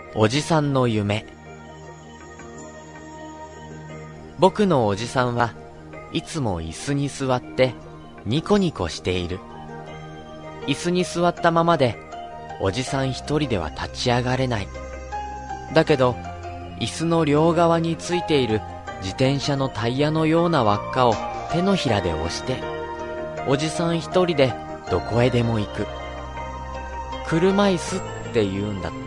おじさんの夢。僕のおじさんはいつも椅子に座ってニコニコしている。椅子に座ったままでおじさん一人では立ち上がれない。だけど椅子の両側についている自転車のタイヤのような輪っかを手のひらで押しておじさん一人でどこへでも行く。車椅子って言うんだって。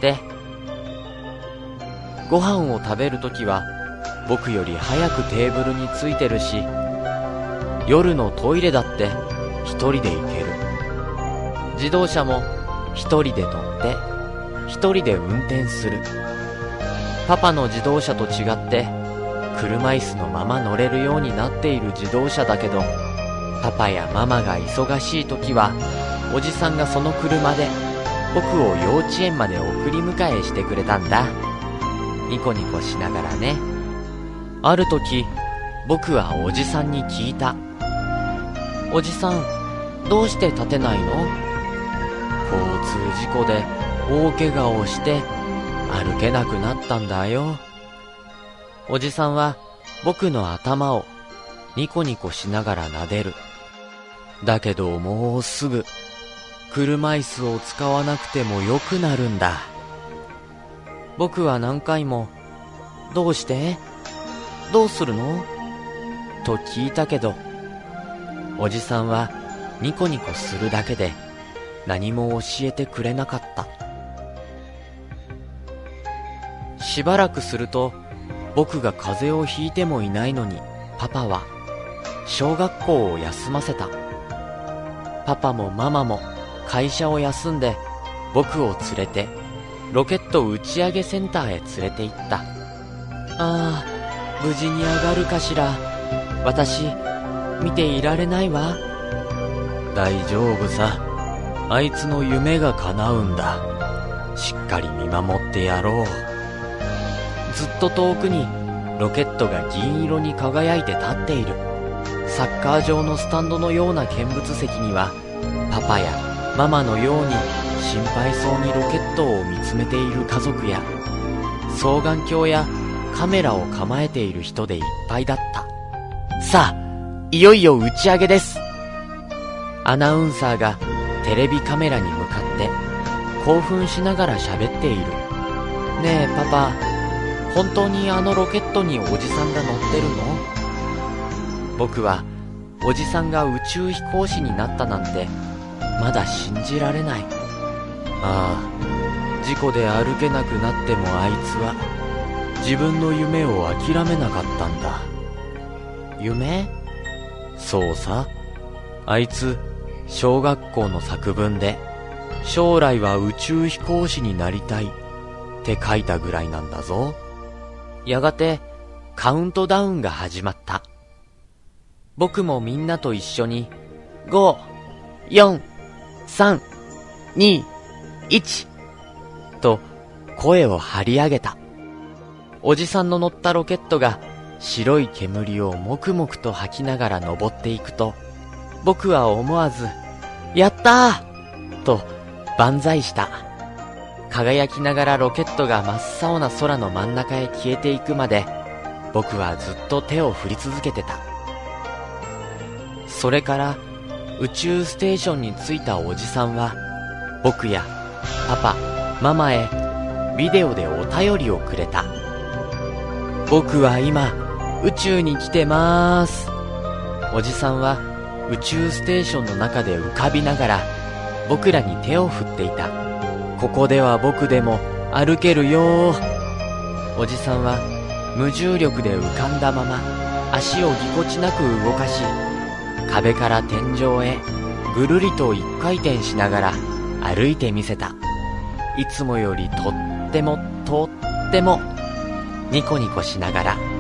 ご飯を食べるときは僕より早くテーブルについてるし、夜のトイレだって一人で行ける。自動車も一人で乗って一人で運転する。パパの自動車と違って車椅子のまま乗れるようになっている自動車だけど、パパやママが忙しい時はおじさんがその車で僕を幼稚園まで送り迎えしてくれたんだ。ニコニコしながらね。ある時僕はおじさんに聞いた。おじさん、どうして立てないの？交通事故で大怪我をして歩けなくなったんだよ。おじさんは僕の頭をニコニコしながら撫でる。だけどもうすぐ車椅子を使わなくてもよくなるんだ。僕は何回もどうして？どうするの？と聞いたけど、おじさんはニコニコするだけで何も教えてくれなかった。しばらくすると僕が風邪をひいてもいないのにパパは小学校を休ませた。パパもママも会社を休んで僕を連れてロケット打ち上げセンターへ連れて行った。ああ、無事に上がるかしら。私見ていられないわ。大丈夫さ。あいつの夢が叶うんだ。しっかり見守ってやろう。ずっと遠くにロケットが銀色に輝いて立っている。サッカー場のスタンドのような見物席にはパパやママのように心配そうにロケットを見つめている家族や双眼鏡やカメラを構えている人でいっぱいだった。さあ、いよいよ打ち上げです。アナウンサーがテレビカメラに向かって興奮しながら喋っている。ねえパパ、本当にあのロケットにおじさんが乗ってるの？僕はおじさんが宇宙飛行士になったなんてまだ信じられない。ああ、事故で歩けなくなってもあいつは自分の夢を諦めなかったんだ。夢？そうさ。あいつ小学校の作文で将来は宇宙飛行士になりたいって書いたぐらいなんだぞ。やがてカウントダウンが始まった。僕もみんなと一緒に5、4、3、2、1と声を張り上げた。おじさんの乗ったロケットが白い煙をもくもくと吐きながら登っていくと、僕は思わずやったーと万歳した。輝きながらロケットが真っ青な空の真ん中へ消えていくまで僕はずっと手を振り続けてた。それから宇宙ステーションに着いたおじさんは僕やパパ、ママへビデオでお便りをくれた。僕は今宇宙に来てまーす。おじさんは宇宙ステーションの中で浮かびながら僕らに手を振っていた。ここでは僕でも歩けるよー。おじさんは無重力で浮かんだまま足をぎこちなく動かし、壁から天井へぐるりと一回転しながら歩いてみせた。いつもよりとってもニコニコしながら